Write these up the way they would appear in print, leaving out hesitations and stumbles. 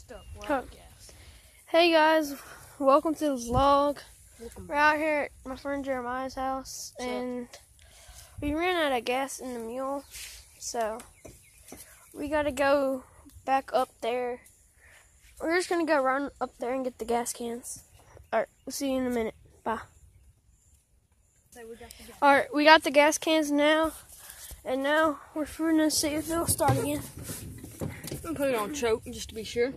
Stuck right gas. Hey guys, welcome to the vlog. We're out here at my friend Jeremiah's house, and we ran out of gas in the mule, so we gotta go back up there. We're just gonna go run up there and get the gas cans. Alright, we'll see you in a minute. Bye. Alright, we got the gas cans now, and now we're gonna see if it'll start again. I'm gonna put it on choke just to be sure.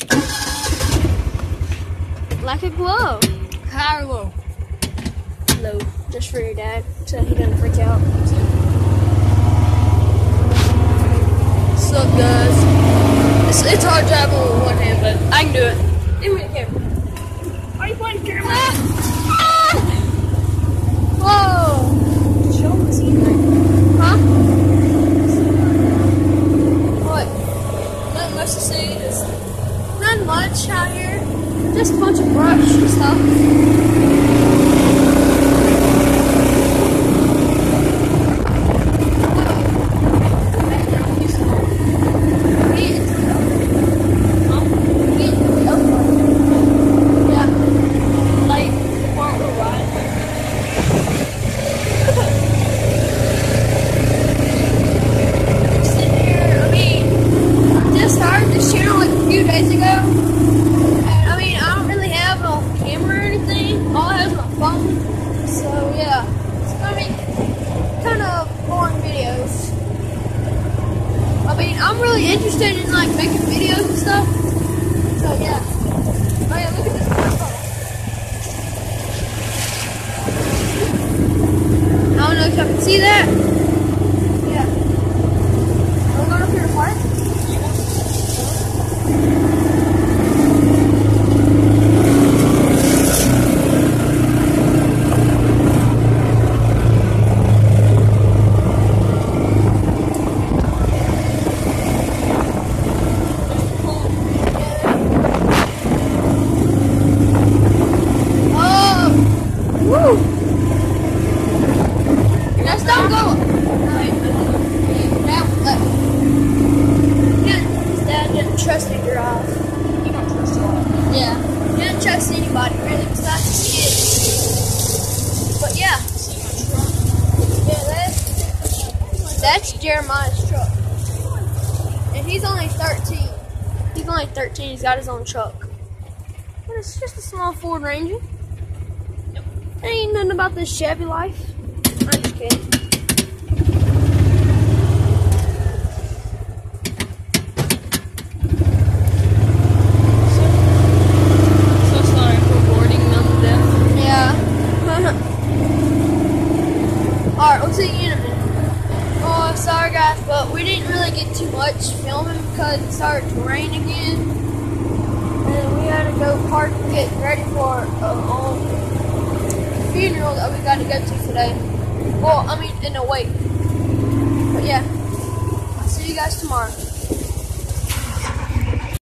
Like a glove. High or low? Low, just for your dad, so he doesn't freak out. What's up, guys? It's hard driving with one hand, but I can do it. Give me the camera. Are you playing the camera? Whoa! Show them the scenery. Huh? What? Nothing much to see. Just Not much out here. Just a bunch of brush and stuff. Days ago, and I mean, I don't really have no camera or anything. All I have is my phone, so yeah, it's gonna be kind of boring videos. I mean, I'm really interested in like making videos and stuff, so yeah. Oh yeah, look at this photo. I don't know if y'all can see that. Yeah. Are we going up here to park? Just don't go. His dad didn't trust me to drive. you don't trust a lot. Yeah. He didn't trust anybody really besides his kids. But yeah. Yeah, that's Jeremiah's truck. And he's only 13. He's only 13. He's got his own truck. But it's just a small Ford Ranger. Ain't nothing about this Chevy life. I'm just kidding. So sorry for boarding them to death. Yeah. Alright, we'll see you in a minute. Oh, sorry guys, but we didn't really get too much filming because it started to rain again. And we had to go park and get ready for funeral that we got to go to today. Well, I mean, in a wake. But yeah, I'll see you guys tomorrow.